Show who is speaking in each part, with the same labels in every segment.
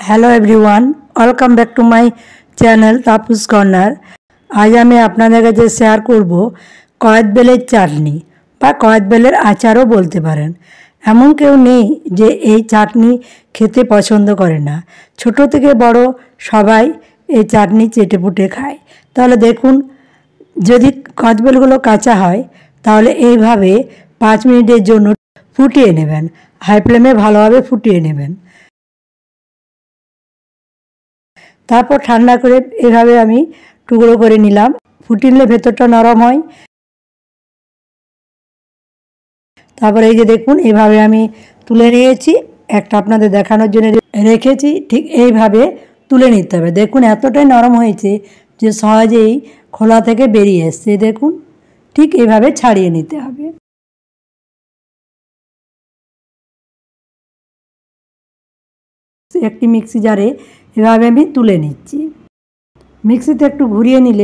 Speaker 1: Hello everyone welcome back to my channel Tapus corner. आज हमें আপনাদের কাছে শেয়ার করব কয়েদ বেলের চাটনি বা কয়েদ বেলের আচারও বলতে পারেন। এমন কেউ নেই যে এই চাটনি খেতে পছন্দ করে না। ছোট থেকে বড় সবাই এই চাটনি চেটেপুটে খায়। তাহলে দেখুন, যদি কয়েদ বেলগুলো কাঁচা হয় তাহলে এইভাবে 5 মিনিটের জন্য ফুটিয়ে নেবেন। হাই ফ্লেমে ভালোভাবে ফুটিয়ে নেবেন। তারপর ঠান্ডা করে এভাবে আমি টুকরো করে নিলাম। ফুটিয়ে নিলে ভেতরটা নরম হয়। তারপরে এই যে দেখুন, এভাবে আমি তুলে নিয়েছি। একটা আপনাদের দেখানোর জন্য রেখেছি। ঠিক এইভাবে তুলে নিতে হবে। দেখুন এতটাই নরম হয়েছে যে সহজেই খোলা থেকে বেরিয়ে এসছে। দেখুন ঠিক এইভাবে ছাড়িয়ে নিতে হবে। একটি মিক্সি জারে এভাবে আমি তুলে নিচ্ছি। মিক্সিতে একটু ঘুরিয়ে নিলে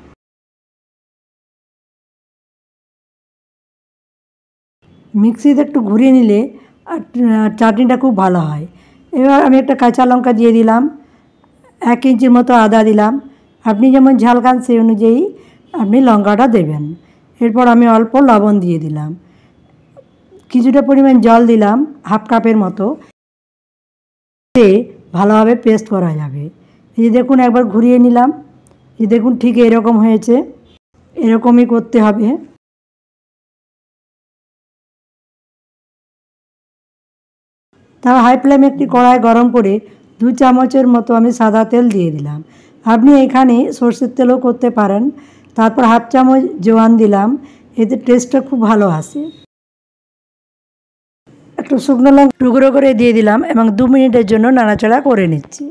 Speaker 1: চাটনিটা খুব ভালো হয়। এবার আমি একটা কাঁচা লঙ্কা দিয়ে দিলাম, 1 ইঞ্চির মতো আদা দিলাম। আপনি যেমন ঝাল খান সেই অনুযায়ী আপনি লঙ্কাটা দেবেন। এরপর আমি অল্প লবণ দিয়ে দিলাম, কিছুটা পরিমাণ জল দিলাম, হাফ কাপের মতো। ভালোভাবে পেস্ট করা যাবে। এই যে দেখুন একবার ঘুরিয়ে নিলাম। এই দেখুন ঠিক এরকম হয়েছে। এরকমই করতে হবে। তারপর হাই ফ্লেমে একটি কড়াই গরম করে 2 চামচের মতো আমি সাদা তেল দিয়ে দিলাম। আপনি এখানে সরষের তেলও করতে পারেন। তারপর হাফ চামচ জোয়ান দিলাম, এতে টেস্টটা খুব ভালো আসে। একটু শুকনো লঙ্কা টুকরো করে দিয়ে দিলাম এবং 2 মিনিটের জন্য নাড়াচাড়া করে নিচ্ছি।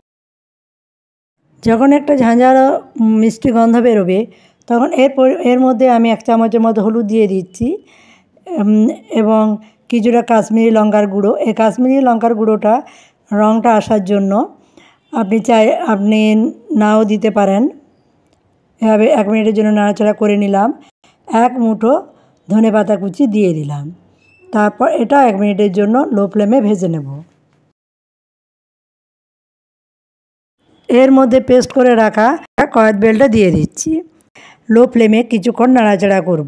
Speaker 1: যখন একটা ঝাঁঝালো মিষ্টি গন্ধ বেরোবে তখন এর মধ্যে আমি 1 চামচের মতো হলুদ দিয়ে দিচ্ছি এবং কিছুটা কাশ্মীরি লঙ্কার গুঁড়ো। এই কাশ্মীরি লঙ্কার গুঁড়োটা রঙটা আসার জন্য আপনি নাও দিতে পারেন। এভাবে 1 মিনিটের জন্য নাড়াচাড়া করে নিলাম। 1 মুঠো ধনেপাতা কুচি দিয়ে দিলাম। তারপর এটা 1 মিনিটের জন্য লো ফ্লেমে ভেজে নেব। এর মধ্যে পেস্ট করে রাখা কয়েদ বেলটা দিয়ে দিচ্ছি। লো ফ্লেমে কিছুক্ষণ নাড়াচাড়া করব।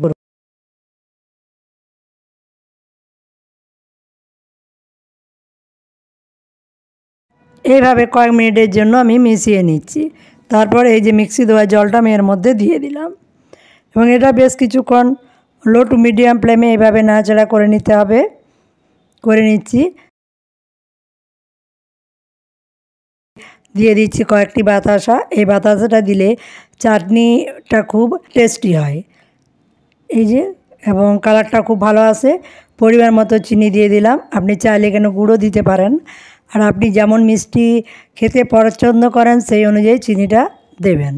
Speaker 1: এইভাবে কয়েক মিনিটের জন্য আমি মিশিয়ে নিচ্ছি। তারপর এই যে মিক্সি দেওয়া জলটা আমি এর মধ্যে দিয়ে দিলাম এবং এটা বেশ কিছুক্ষণ লো টু মিডিয়াম ফ্লেমে এইভাবে নাড়াচাড়া করে নিতে হবে। করে নিচ্ছি। দিয়ে দিচ্ছি কয়েকটি বাতাসা। এই বাতাসাটা দিলে চাটনিটা খুব টেস্টি হয়। এই যে, এবং কালারটা খুব ভালো আসে। পরিমাণ মতো চিনি দিয়ে দিলাম। আপনি চাইলে এখানে গুঁড়ো দিতে পারেন। আর আপনি যেমন মিষ্টি খেতে পছন্দ করেন সেই অনুযায়ী চিনিটা দেবেন।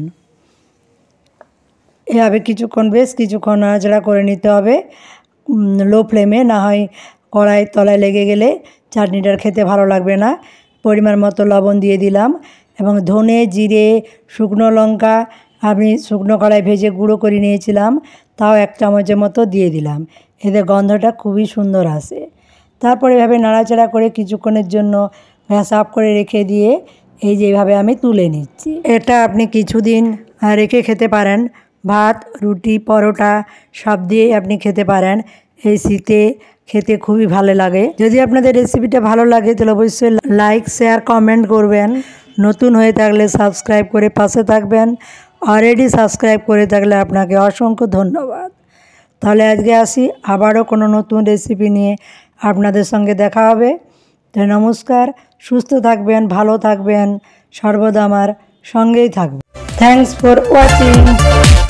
Speaker 1: এভাবে বেশ কিছুক্ষণ নাড়াচাড়া করে নিতে হবে লো ফ্লেমে। না হয় কড়াইয়ের তলায় লেগে গেলে চাটনিটার খেতে ভালো লাগবে না। পরিমাণ মতো লবণ দিয়ে দিলাম এবং ধনে, জিরে, শুকনো লঙ্কা আমি শুকনো কড়াই ভেজে গুঁড়ো করে নিয়েছিলাম, তাও 1 চামচের মতো দিয়ে দিলাম। এতে গন্ধটা খুবই সুন্দর আসে। তারপর এভাবে নাড়াচাড়া করে কিছুক্ষণের জন্য গ্যাস অফ করে রেখে দিয়ে এই যে এইভাবে আমি তুলে নিচ্ছি। এটা আপনি কিছুদিন রেখে খেতে পারেন। ভাত, রুটি, পরোটা সব দিয়েই আপনি খেতে পারেন। এই শীতে খেতে খুবই ভালো লাগে। যদি আপনাদের রেসিপিটা ভালো লাগে তাহলে অবশ্যই লাইক, শেয়ার, কমেন্ট করবেন। নতুন হয়ে থাকলে সাবস্ক্রাইব করে পাশে থাকবেন। অলরেডি সাবস্ক্রাইব করে থাকলে আপনাকে অসংখ্য ধন্যবাদ। তাহলে আজকে আসি, আবারও কোনো নতুন রেসিপি নিয়ে আপনাদের সঙ্গে দেখা হবে। তাই নমস্কার, সুস্থ থাকবেন, ভালো থাকবেন, সর্বদা আমার সঙ্গেই থাকবেন। Thanks for watching.